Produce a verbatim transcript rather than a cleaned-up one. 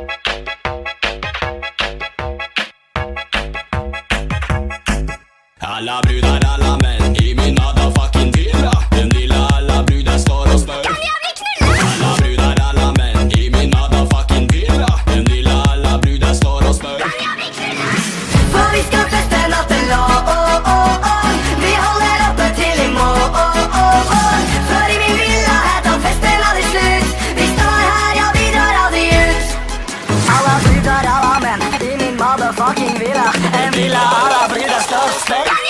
Alla brudar, alla män i min motherfucking villa. Den lilla alla brudar står och spör. Kan jag bli knullad? Alla brudar, alla män i min motherfucking villa. Den lilla alla brudar står och spör. Kan jag bli knullad? För vi ska festa natten lång. Vi håller uppe till imorgon. För i min villa här tar festen aldrig slut. Vi står här, ja vi drar aldrig ut. Alla brudar, alla män i min motherfucking villa. En villa alla brudar står och spör.